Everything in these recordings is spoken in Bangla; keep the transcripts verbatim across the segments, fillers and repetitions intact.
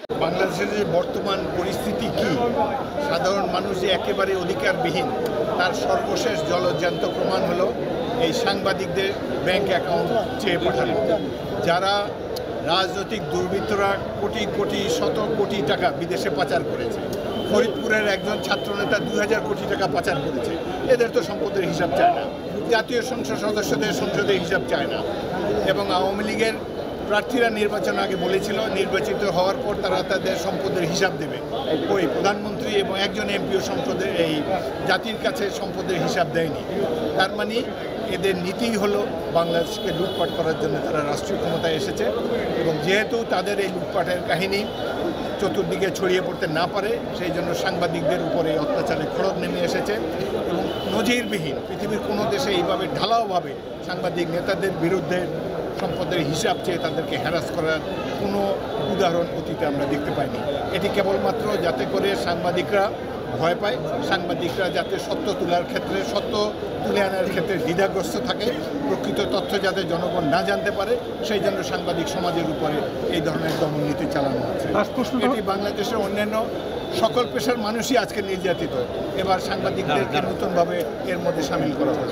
বাংলাদেশের যে বর্তমান পরিস্থিতি কি, সাধারণ মানুষ যে একেবারে অধিকারবিহীন তার সর্বশেষ জলজ্যান্ত প্রমাণ হলো এই সাংবাদিকদের ব্যাংক অ্যাকাউন্ট চেয়ে পাঠানো। যারা রাজনৈতিক দুর্বৃত্তরা কোটি কোটি শত কোটি টাকা বিদেশে পাচার করেছে, ফরিদপুরের একজন ছাত্রনেতা দুই হাজার কোটি টাকা পাচার করেছে, এদের তো সম্পদের হিসাব চায় না। জাতীয় সংসদ সদস্যদের সংসদের হিসাব চায় না। এবং আওয়ামী লীগের প্রার্থীরা নির্বাচন আগে বলেছিল নির্বাচিত হওয়ার পর তারা তাদের সম্পদের হিসাব দেবে। ওই প্রধানমন্ত্রী এবং একজন এমপিও সম্পদের এই জাতির কাছে সম্পদের হিসাব দেয়নি। তার মানে এদের নীতি হলো বাংলাদেশকে লুটপাট করার জন্য তারা রাষ্ট্রীয় ক্ষমতায় এসেছে। এবং যেহেতু তাদের এই লুটপাটের কাহিনী চতুর্দিকে ছড়িয়ে পড়তে না পারে, সেই জন্য সাংবাদিকদের উপরে অত্যাচারের খড়গ নেমে এসেছে। এবং নজিরবিহীন পৃথিবীর কোনো দেশে এইভাবে ঢালাওভাবে সাংবাদিক নেতাদের বিরুদ্ধে সম্পদের হিসাব চেয়ে তাদেরকে হ্যারাস করার কোনো উদাহরণ অতীতে আমরা দেখতে পাইনি। এটি কেবলমাত্র যাতে করে সাংবাদিকরা ভয় পায়, সাংবাদিকরা যাতে সত্য তোলার ক্ষেত্রে সত্য তুলে আনার ক্ষেত্রে দ্বিধাগ্রস্ত থাকে, প্রকৃত তথ্য যাতে জনগণ না জানতে পারে, সেই জন্য সাংবাদিক সমাজের উপরে এই ধরনের দমননীতি চালানো হচ্ছে। এটি বাংলাদেশের অন্যান্য সকল পেশার মানুষই আজকে নির্যাতিত, এবার সাংবাদিকদেরকে নতুনভাবে এর মধ্যে সামিল করা হলো।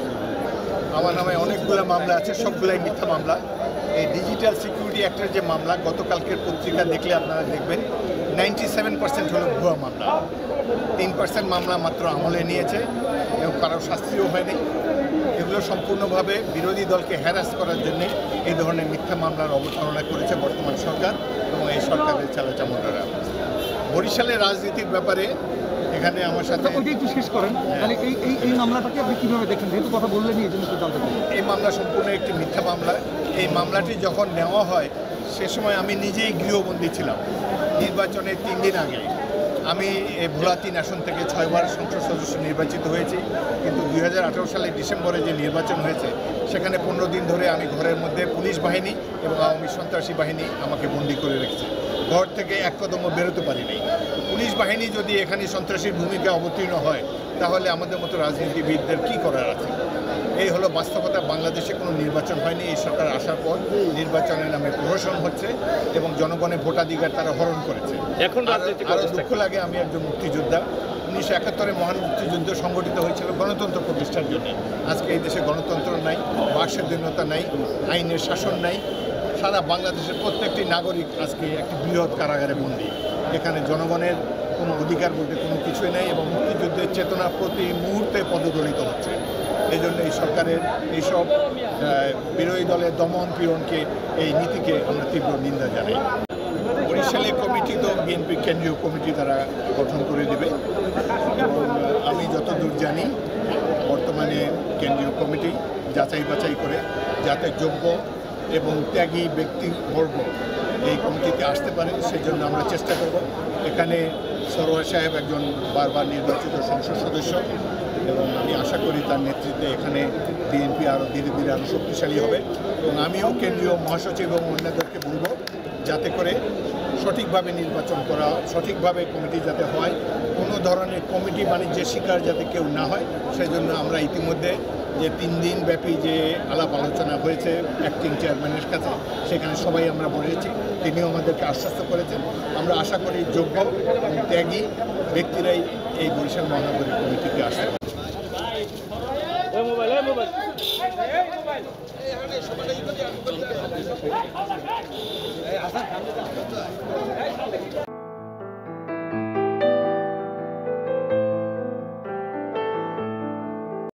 আমার নামে অনেকগুলো মামলা আছে, সবগুলাই মিথ্যা মামলা। এই ডিজিটাল সিকিউরিটি অ্যাক্টের যে মামলা, গতকালকের পত্রিকা দেখলে আপনারা দেখবেন নাইনটি সেভেন পার্সেন্ট হলো ভুয়া মামলা। তিন পার্সেন্ট মামলা মাত্র আমলে নিয়েছে এবং কারো শাস্তিও হয়নি। এগুলো সম্পূর্ণভাবে বিরোধী দলকে হ্যারাস করার জন্যে এই ধরনের মিথ্যা মামলার অবতারণা করেছে বর্তমান সরকার এবং এই সরকারের চালাচামুন্ডারা। বরিশালের রাজনীতির ব্যাপারে এখানে আমার সাথে একটু শেষ করেন, মানে এই এই এই মামলাটাকে আপনি কীভাবে দেখেন, যেহেতু কথা বললেন এই জন্য জানতে পারি। এই মামলা সম্পূর্ণ একটি মিথ্যা মামলা। এই মামলাটি যখন নেওয়া হয় সে সময় আমি নিজেই গৃহবন্দী ছিলাম। নির্বাচনের তিন দিন আগে আমি ভোলা তিন আসন থেকে ছয়বার সংসদ সদস্য নির্বাচিত হয়েছি, কিন্তু দুই হাজার আঠারো সালে ডিসেম্বরে যে নির্বাচন হয়েছে সেখানে পনেরো দিন ধরে আমি ঘরের মধ্যে পুলিশ বাহিনী এবং আওয়ামী সন্ত্রাসী বাহিনী আমাকে বন্দী করে রেখেছে। ঘর থেকে এক কদমও বেরোতে পারিনি। পুলিশ বাহিনী যদি এখানে সন্ত্রাসীর ভূমিকা অবতীর্ণ হয় তাহলে আমাদের মতো রাজনীতিবিদদের কী করার আছে? এই হলো বাস্তবতা। বাংলাদেশে কোনো নির্বাচন হয়নি। এই সরকার আসার পর নির্বাচনের নামে প্রহসন হচ্ছে এবং জনগণের ভোটাধিকার তারা হরণ করেছে। এখন আরও দুঃখ লাগে, আমি একজন মুক্তিযোদ্ধা। উনিশশো একাত্তরে মহান মুক্তিযুদ্ধ সংগঠিত হয়েছিল গণতন্ত্র প্রতিষ্ঠার জন্য। আজকে এই দেশে গণতন্ত্র নাই, বাক স্বাধীনতা নাই, আইনের শাসন নাই। সারা বাংলাদেশের প্রত্যেকটি নাগরিক আজকে একটি বৃহৎ কারাগারে বন্দী। এখানে জনগণের কোনো অধিকার বলতে কোনো কিছুই নেই এবং মুক্তিযুদ্ধের চেতনা প্রতি মুহূর্তে পদদলিত হচ্ছে। এই জন্য এই সরকারের এইসব বিরোধী দলের দমন পীড়নকে, এই নীতিকে আমরা তীব্র নিন্দা জানাই। বরিশালে কমিটি তো বিএনপির কেন্দ্রীয় কমিটি তারা গঠন করে দেবে এবং আমি যতদূর জানি বর্তমানে কেন্দ্রীয় কমিটি যাচাই বাছাই করে যাতে যোগ্য এবং ত্যাগী ব্যক্তিবর্গ এই কমিটিতে আসতে পারে সেই জন্য আমরা চেষ্টা করব। এখানে সরোয়ার সাহেব একজন বারবার নির্বাচিত সংসদ সদস্য এবং আমি আশা করি তার নেতৃত্বে এখানে বিএনপি আরও ধীরে ধীরে আরও শক্তিশালী হবে এবং আমিও কেন্দ্রীয় মহাসচিব এবং অন্যদেরকে বলব যাতে করে সঠিকভাবে নির্বাচন করা, সঠিকভাবে কমিটি যাতে হয়, কোনো ধরনের কমিটি বাণিজ্যের শিকার যাতে কেউ না হয় সেই জন্য আমরা ইতিমধ্যে যে তিন দিন ব্যাপী যে আলাপ আলোচনা হয়েছে অ্যাক্টিং চেয়ারম্যানের কাছে, সেখানে সবাই আমরা বলেছি, তিনিও আমাদেরকে আশ্বস্ত করেছেন। আমরা আশা করি যোগ্য এবং ত্যাগী ব্যক্তিরাই এই বরিশাল মহানগরী কমিটিতে আসতে পারে।